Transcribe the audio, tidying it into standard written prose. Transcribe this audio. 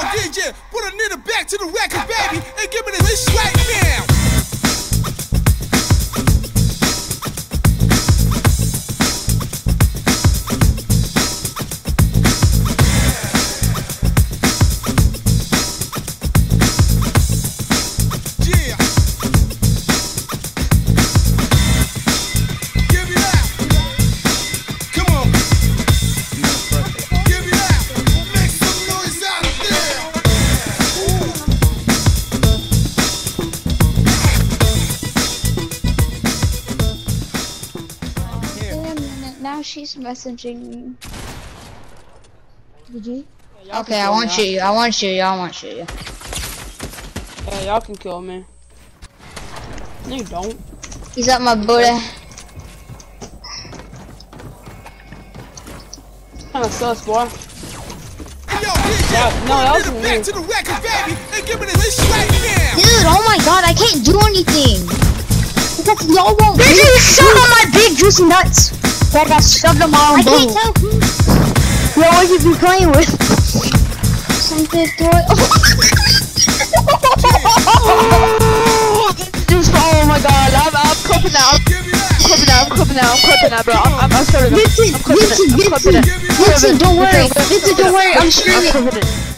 DJ, put a nigga back to the record, baby, and give me this right now. Now she's messaging me. Did you? Yeah, okay, I want to shoot you. I want to shoot you. I want to shoot you. Yeah, y'all can kill me. No, you don't. He's up my booty. Kinda sus, boy. Yo, DJ, Yeah, no, that was put a nigga me. back to the record, baby, and give me this right now. Dude, oh my god, I can't do anything. Because y'all won't. This is shut on my big juicy nuts. That got shoved in my own bowl. Yo, what you be playing with? Something toy. Oh my god, I'm clipping now. I'm clipping now, bro. I'm sorry. Vincent, don't worry. Vincent, don't worry. I'm streaming.